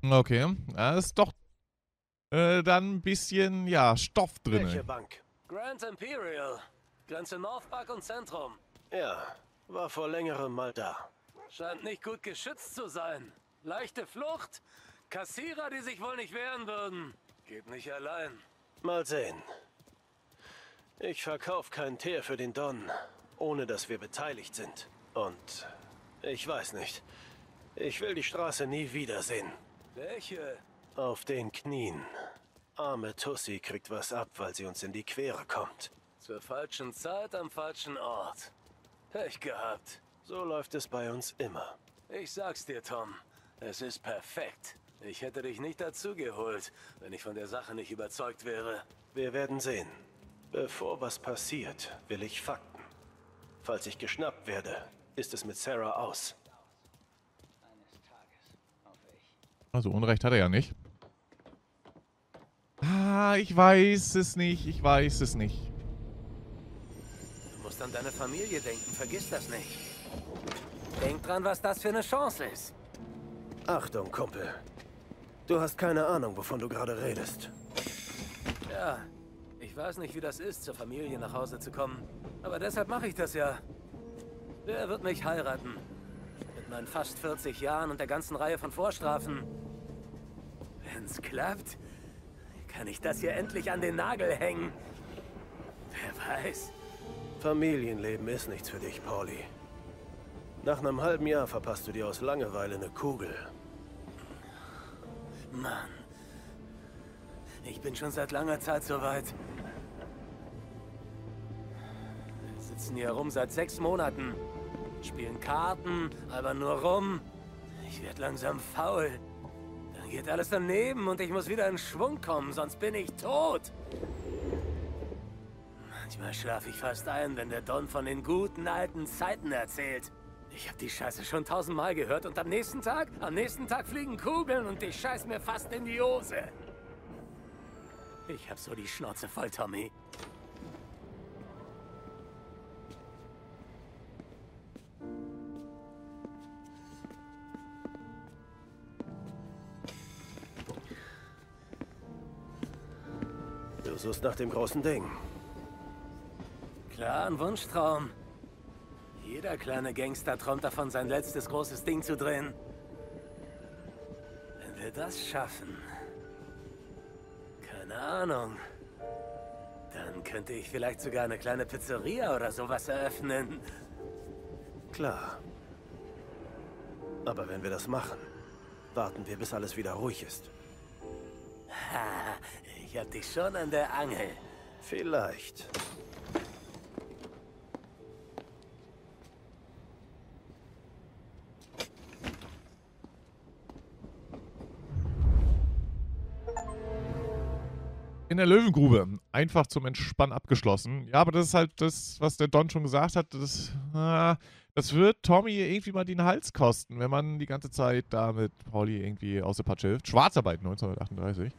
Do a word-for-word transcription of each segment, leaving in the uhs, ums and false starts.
Okay, da ist doch äh, dann ein bisschen, ja, Stoff Welche drin. Bank? Grand Imperial. Grenze Northpark und Zentrum. Ja, war vor längerem mal da. Scheint nicht gut geschützt zu sein. Leichte Flucht. Kassierer, die sich wohl nicht wehren würden. Geht nicht allein. Mal sehen. Ich verkaufe keinen Teer für den Don, ohne dass wir beteiligt sind. Und ich weiß nicht. Ich will die Straße nie wiedersehen. Welche? Auf den Knien. Arme Tussi kriegt was ab, weil sie uns in die Quere kommt. Zur falschen Zeit am falschen Ort. Pech gehabt. So läuft es bei uns immer. Ich sag's dir, Tom. Es ist perfekt. Ich hätte dich nicht dazugeholt, wenn ich von der Sache nicht überzeugt wäre. Wir werden sehen. Bevor was passiert, will ich Fakten. Falls ich geschnappt werde, ist es mit Sarah aus. Also Unrecht hat er ja nicht. Ah, ich weiß es nicht. Ich weiß es nicht. Du musst an deine Familie denken, vergiss das nicht. Denk dran, was das für eine Chance ist. Achtung, Kumpel. Du hast keine Ahnung, wovon du gerade redest. Ja, ich weiß nicht, wie das ist, zur Familie nach Hause zu kommen. Aber deshalb mache ich das ja. Wer wird mich heiraten? Mit meinen fast vierzig Jahren und der ganzen Reihe von Vorstrafen. Wenn's klappt, kann ich das hier endlich an den Nagel hängen. Wer weiß. Familienleben ist nichts für dich, Pauli. Nach einem halben Jahr verpasst du dir aus Langeweile eine Kugel. Mann. Ich bin schon seit langer Zeit so weit. Wir sitzen hier rum seit sechs Monaten. Spielen Karten, aber nur rum. Ich werde langsam faul. Dann geht alles daneben und ich muss wieder in Schwung kommen, sonst bin ich tot. Manchmal schlafe ich fast ein, wenn der Don von den guten alten Zeiten erzählt. Ich habe die Scheiße schon tausendmal gehört und am nächsten Tag, am nächsten Tag fliegen Kugeln und ich scheiß mir fast in die Hose. Ich hab so die Schnauze voll, Tommy. Du suchst nach dem großen Ding. Klar, ein Wunschtraum. Jeder kleine Gangster träumt davon, sein letztes großes Ding zu drehen. Wenn wir das schaffen... Keine Ahnung. Dann könnte ich vielleicht sogar eine kleine Pizzeria oder sowas eröffnen. Klar. Aber wenn wir das machen, warten wir, bis alles wieder ruhig ist. Ha, ich hab dich schon an der Angel. Vielleicht. In der Löwengrube. Einfach zum Entspannen abgeschlossen. Ja, aber das ist halt das, was der Don schon gesagt hat. Das, äh, das wird Tommy irgendwie mal den Hals kosten, wenn man die ganze Zeit da mit Pauli irgendwie aus der Patsche hilft. Schwarzarbeit neunzehnhundertachtunddreißig.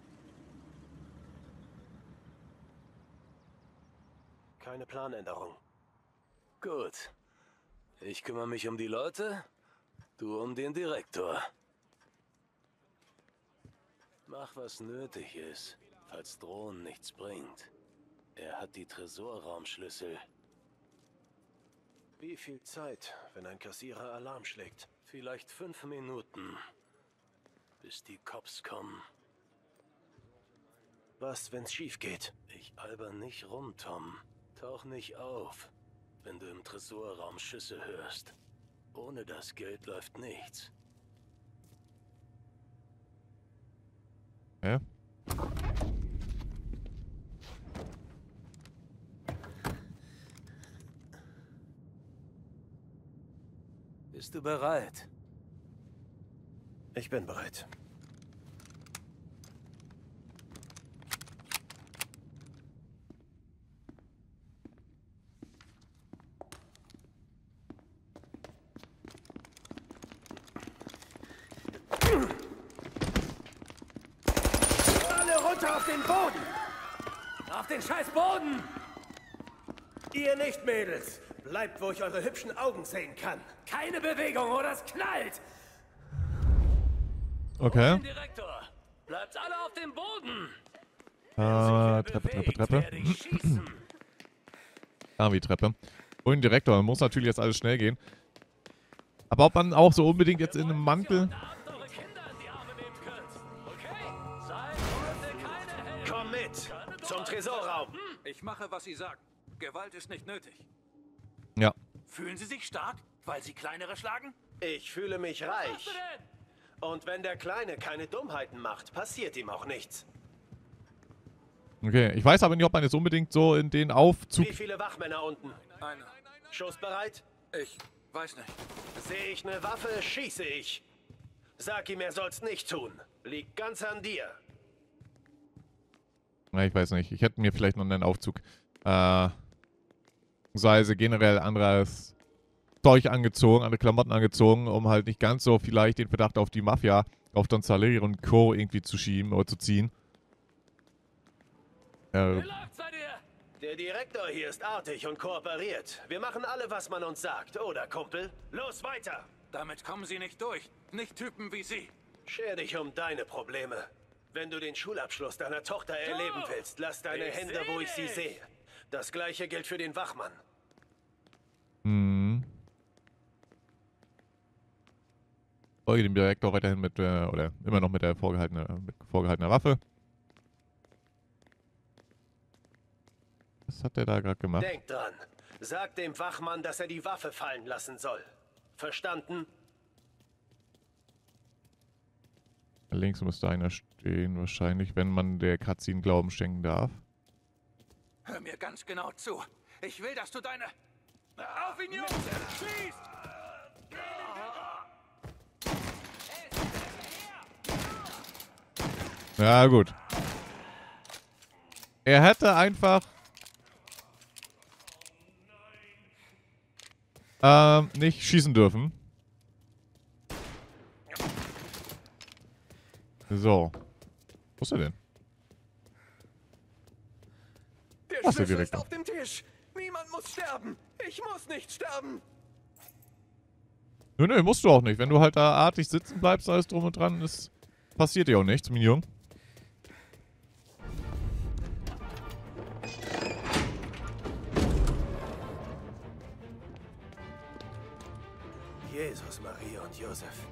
Keine Planänderung. Gut. Ich kümmere mich um die Leute, du um den Direktor. Mach, was nötig ist, falls Drohen nichts bringt. Er hat die Tresorraumschlüssel. Wie viel Zeit, wenn ein Kassierer Alarm schlägt? Vielleicht fünf Minuten, bis die Cops kommen. Was, wenn's schief geht? Ich alber nicht rum, Tom. Tauch nicht auf, wenn du im Tresorraum Schüsse hörst. Ohne das Geld läuft nichts. Ja. Bist du bereit? Ich bin bereit. Alle runter auf den Boden! Auf den scheiß Boden! Ihr nicht, Mädels! Bleibt, wo ich eure hübschen Augen sehen kann. Keine Bewegung oder es knallt! Okay. Direktor, bleibt alle auf dem Boden. Äh, Treppe, Treppe, Treppe. Ah, wie Treppe. Und Direktor, muss natürlich jetzt alles schnell gehen. Aber ob man auch so unbedingt jetzt in einem Mantel... Komm mit! Zum Tresorraum! Ich mache, was Sie sagen. Gewalt ist nicht nötig. Ja. Fühlen Sie sich stark, weil Sie kleinere schlagen? Ich fühle mich reich. Und wenn der Kleine keine Dummheiten macht, passiert ihm auch nichts. Okay, ich weiß aber nicht, ob man jetzt unbedingt so in den Aufzug... Wie viele Wachmänner unten? Eine. Schussbereit? Ich weiß nicht. Sehe ich eine Waffe, schieße ich. Sag ihm, er soll's nicht tun. Liegt ganz an dir. Na, ich weiß nicht. Ich hätte mir vielleicht noch einen Aufzug... Äh... beziehungsweise generell anderes Zeug angezogen, andere Klamotten angezogen, um halt nicht ganz so vielleicht den Verdacht auf die Mafia, auf Don Salieri und Co. irgendwie zu schieben oder zu ziehen. Äh, Der Direktor hier ist artig und kooperiert. Wir machen alle, was man uns sagt, oder, Kumpel? Los, weiter! Damit kommen Sie nicht durch. Nicht Typen wie Sie. Scher dich um deine Probleme. Wenn du den Schulabschluss deiner Tochter erleben willst, lass deine Ich Hände, seh wo ich sie dich. sehe. Das gleiche gilt für den Wachmann. hm. Folge dem Direktor weiterhin mit, äh, oder immer noch mit der vorgehaltenen, mit vorgehaltener Waffe. Was hat der da gerade gemacht? Denk dran. Sag dem Wachmann, dass er die Waffe fallen lassen soll. Verstanden? Links müsste einer stehen, wahrscheinlich, wenn man der Cutscene Glauben schenken darf. Hör mir ganz genau zu. Ich will, dass du deine... Auf ihn, Jungs! Schießt! Ja, gut. Er hätte einfach... Ähm, nicht schießen dürfen. So. Wo ist er denn? Der Was ist der Schlüssel ist Direktor? auf dem Tisch. Niemand muss sterben. Ich muss nicht sterben. Nö, nö, musst du auch nicht. Wenn du halt da artig sitzen bleibst, alles drum und dran, ist, passiert dir auch nichts, mein Junge. Jesus, Maria und Josef.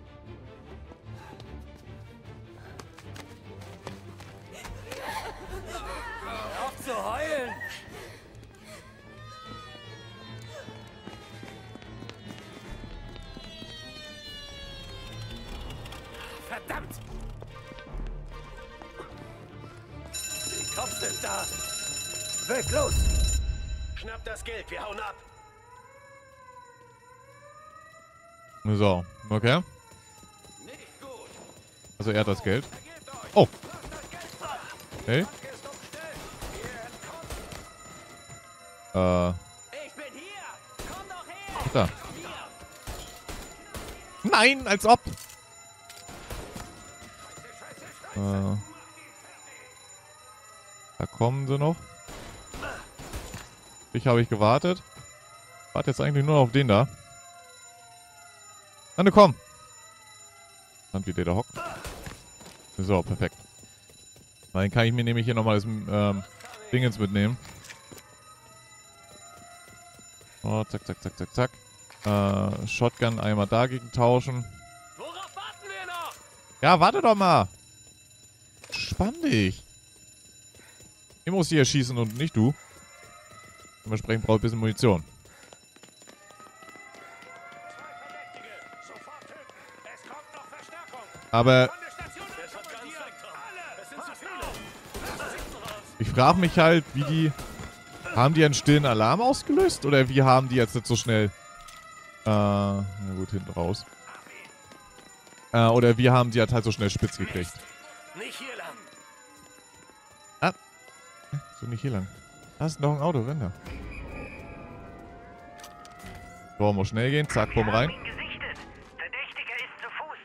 Hör auf zu heulen! Verdammt! Die Cops sind da. Weg, los! Schnapp das Geld, wir hauen ab. So, okay. Also er hat das Geld. Oh. Hey. Äh. Ich bin hier! Komm doch her! Da. Nein, als ob. Äh. Da kommen sie noch. Ich habe ich gewartet. Warte jetzt eigentlich nur auf den da. Anne, komm! Und wie der da hockt. So, perfekt. Dann kann ich mir nämlich hier nochmal das ähm, Dingens mitnehmen. Oh, zack, zack, zack, zack, zack. Äh, Shotgun einmal dagegen tauschen. Worauf warten wir noch? Ja, warte doch mal! Spann dich! Ich muss hier schießen und nicht du. Dementsprechend brauche ich ein bisschen Munition. Aber ich frage mich halt, wie die... Haben die einen stillen Alarm ausgelöst? Oder wie haben die jetzt nicht so schnell... Äh, na gut, hinten raus. Äh, oder wie haben die halt, halt so schnell spitz gekriegt? Nicht hier lang. Ah. So, nicht hier lang. Da ist noch ein Auto, renn da. So, muss schnell gehen. Zack, bumm rein. Gesichtet. Verdächtiger ist zu Fuß.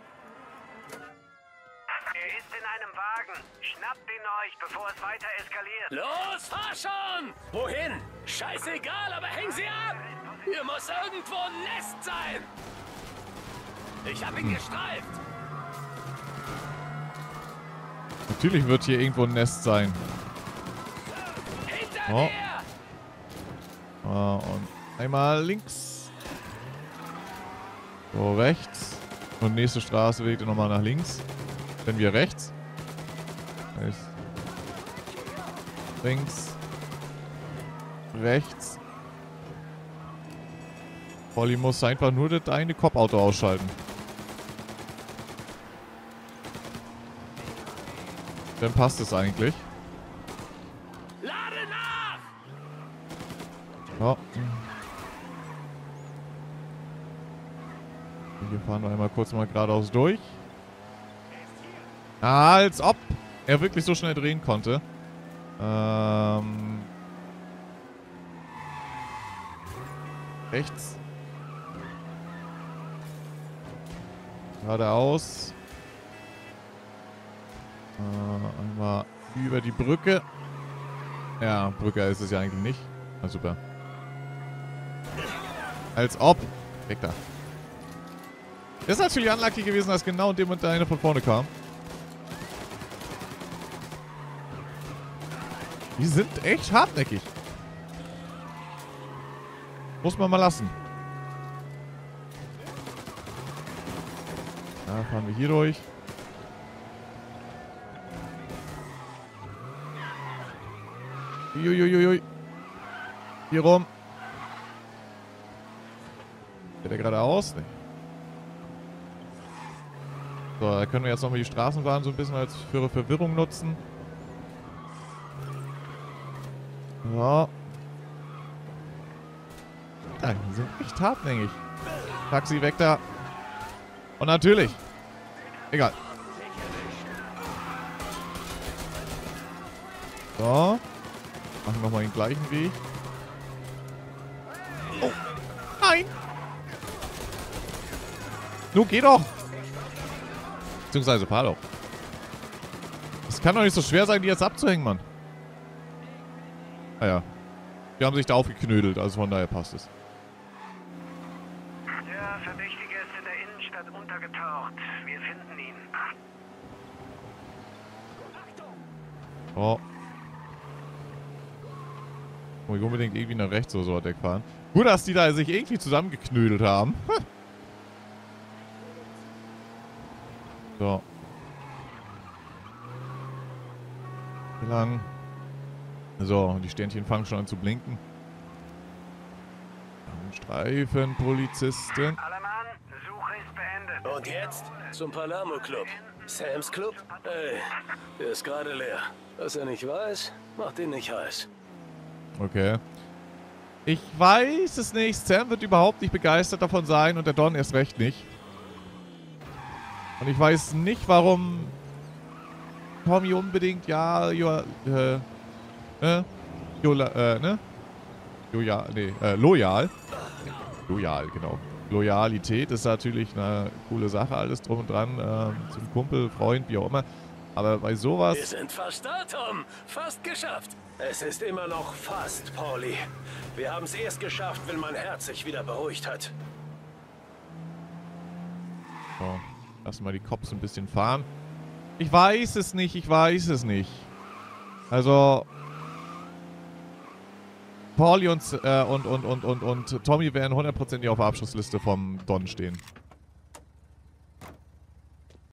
Er ist in einem Wagen. Schnappt ihn euch, bevor es weiter eskaliert. Los, fahr schon! Wohin? Scheißegal, aber häng sie ab! Hier muss irgendwo ein Nest sein! Ich hab ihn gestreift! Natürlich wird hier irgendwo ein Nest sein. Oh. Ah, und einmal links. So, rechts. Und nächste Straße weg nochmal nach links. Dann wir rechts. Rechts. Links. Rechts. Polly muss einfach nur das eine Cop-Auto ausschalten. Dann passt es eigentlich. Lade nach! Ja. Hier fahren wir einmal kurz mal geradeaus durch. Ah, als ob er wirklich so schnell drehen konnte. Ähm. Rechts. Geradeaus. Äh, einmal über die Brücke. Ja, Brücke ist es ja eigentlich nicht. Na super. Als ob. Weg da. Das ist natürlich unlucky gewesen, dass genau in dem Moment einer von vorne kam. Die sind echt hartnäckig. Muss man mal lassen. Da fahren wir hier durch. Uiuiuiui. Hier rum. Geht der geradeaus? Nee. So, da können wir jetzt nochmal die Straßenbahn so ein bisschen als für Verwirrung nutzen. Ja. Ja, die sind echt hartnäckig. Taxi weg da. Und natürlich. Egal. So. Machen nochmal den gleichen Weg. Oh. Nein. Nun, geh doch. Beziehungsweise, fahr doch. Es kann doch nicht so schwer sein, die jetzt abzuhängen, Mann. Naja. Die haben sich da aufgeknödelt, also von daher passt es. Der Verdächtige ist in der Innenstadt untergetaucht. Wir finden ihn. Oh. Muss ich unbedingt irgendwie nach rechts oder so wegfahren. Gut, dass die da sich irgendwie zusammengeknödelt haben. So. Hier lang. So, die Sternchen fangen schon an zu blinken. Streifenpolizisten. Alle Mann, Suche ist beendet. Und jetzt zum Palermo Club. Sam's Club? Ey, der ist gerade leer. Was er nicht weiß, macht ihn nicht heiß. Okay. Ich weiß es nicht. Sam wird überhaupt nicht begeistert davon sein und der Don erst recht nicht. Und ich weiß nicht, warum Tommy unbedingt, ja, jo, äh, ne? Jola, äh, ne? Loyal, nee, äh, loyal. Loyal, genau. Loyalität ist natürlich eine coole Sache, alles drum und dran, ähm, zum Kumpel, Freund, wie auch immer. Aber bei sowas... Wir sind fast da, Tom. Fast geschafft. Es ist immer noch fast, Pauli. Wir haben es erst geschafft, wenn mein Herz sich wieder beruhigt hat. So, lassen wir die Cops ein bisschen fahren. Ich weiß es nicht, ich weiß es nicht. Also... Pauli und, äh, und, und, und, und, und Tommy werden hundertprozentig auf der Abschlussliste vom Don stehen.